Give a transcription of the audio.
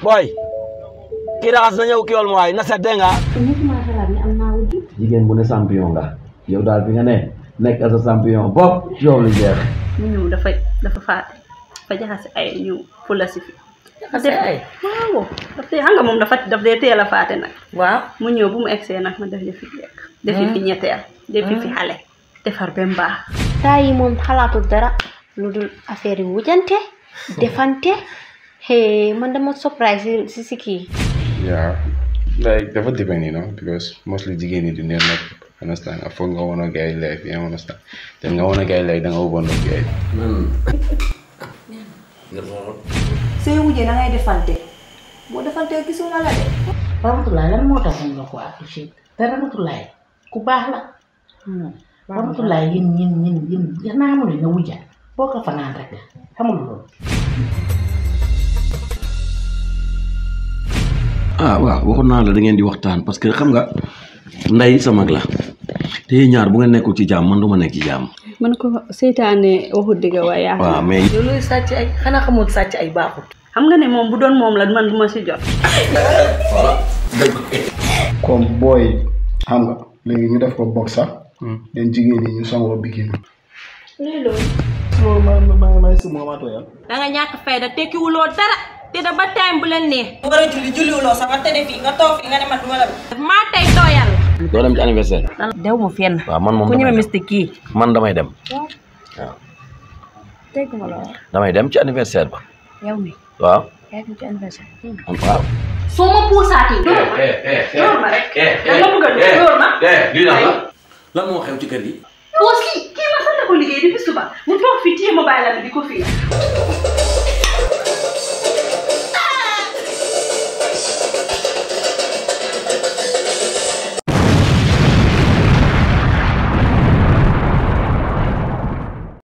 boy kii raxas na ñëw kii wal ma waay na set dégg nga. jigéen bu ne champion nga yow daal fi nga ne nekk sa champion bopp coow li jeex. mu ñëw dafa faate dafa jaxase ay ñu fula si fi. jaxase ay waaw daf dee xam nga moom daf dee teel a faate nag. waaw mu ñëw bu mu egsee nag ma def fi lekk. defi fi ñetteel. defi fi xale. defar ba mbaax. taa yi moom xalaatul dara lu dul affaire yi wujante defante man dama surprise si kii. Yeah, like dafa depend, you know, because mostly jigéen ñi du ne nag understand foog nga woon a gay life, you understand te nga woon a gay life da nga woon a gay. sooy wujje da ngay defante boo defante gisuma la de. Ramatoulaye lan moo tax nga ko apprécier te Ramatoulaye ku baax la. Ramatoulaye yéen naa amul nga wujja boo ko fanaan rek la xamul loolu. ah waaw waxoon naa la da ngeen di waxtaan parce que xam nga nday sa mag la te ñaar bu ngeen nekkul ci jàmm man du ma nekk ci jàmm. man ko seytaane waxut dëgg waaye yaa waaw mais. loolu sàcc ay xanaa xamul sàcc ay baaxut. xam nga ne moom bu doon moom la man du ma si jot. comme booy xam nga léegi ñu def ko box sax. den jigéen ñi ñu sangoo bikini. loolu. may si moom atoo yàlla. da nga ñàkk fayda tekkiwuloo dara te da ba time bu leen nee. bu nga julliwuloo sax nga tëdd fii nga toog fii nga ne man du ma la. maa tey tooyal. doo dem ci anniversaire. dew ma fenn. waaw man moom ku ñëwee damay dem mystique kii. man damay dem. waaw. dégg nga la damay dem ci anniversaire ba. yow mi waaw. yaa ngi ci anniversaire. waaw. soo ma puusaatee. door ma rek. dama bëgg a door ma. lii la lan moo xew ci kër gi. puus kii ma sant ko liggéey depuis suba mu toog fi téye mobile am di ko fii.